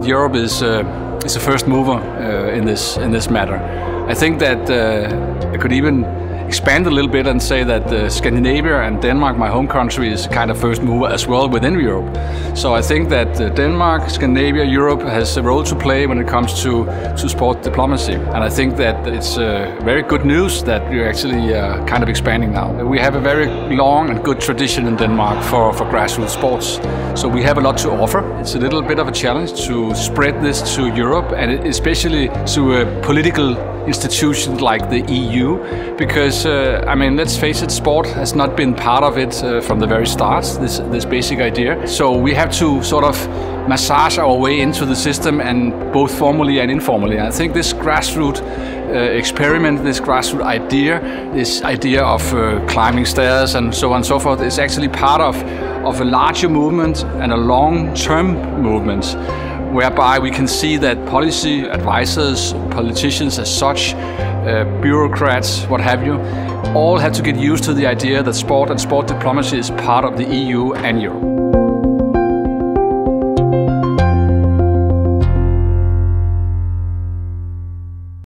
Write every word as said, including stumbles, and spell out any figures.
Europe is uh, is a first mover uh, in this in this matter. I think that uh, I could even expand a little bit and say that uh, Scandinavia and Denmark, my home country, is kind of first mover as well within Europe. So I think that uh, Denmark, Scandinavia, Europe has a role to play when it comes to, to sport diplomacy. And I think that it's uh, very good news that we're actually uh, kind of expanding now. We have a very long and good tradition in Denmark for, for grassroots sports. So we have a lot to offer. It's a little bit of a challenge to spread this to Europe, and especially to a political institution like the E U, because uh, I mean, let's face it, sport has not been part of it uh, from the very start, this this basic idea. So we have to sort of massage our way into the system, and both formally and informally. I think this grassroots uh, experiment, this grassroots idea, this idea of uh, climbing stairs and so on and so forth, is actually part of of a larger movement and a long-term movement, whereby we can see that policy advisors, politicians as such, uh, bureaucrats, what have you, all have to get used to the idea that sport and sport diplomacy is part of the E U and Europe.